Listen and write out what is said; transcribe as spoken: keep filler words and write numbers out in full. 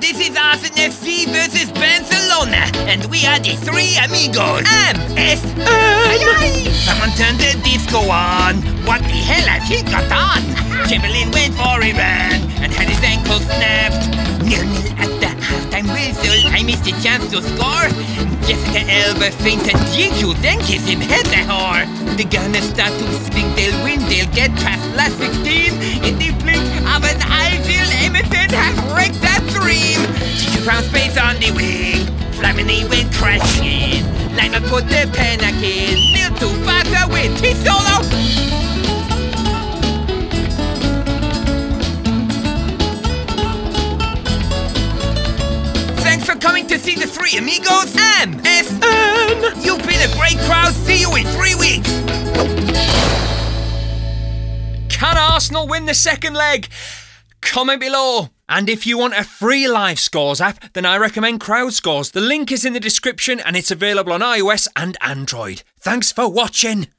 this is Arsenal F C versus Barcelona, and we are the three amigos. M S N. Someone turned the disco on. What the hell has he got on? Chamberlain went for a run and had his ankle snapped. Nil-nil at the halftime whistle. I missed a chance to score. Jessica Alba fainted G Q, then kiss him head the whore. The Gunners start to think they'll win. They'll get past last sixteen. In the blink of an eye, Phil Emerson has wrecked that dream. G Q found space on the wing. Flamini went crashing in. Lima put the panic in. Nil to Barca with T-Solo. Thanks for coming to see the three amigos. M S N. You've been a great crowd. See you in three weeks. Can Arsenal win the second leg? Comment below. And if you want a free live scores app, then I recommend CrowdScores. The link is in the description and it's available on iOS and Android. Thanks for watching.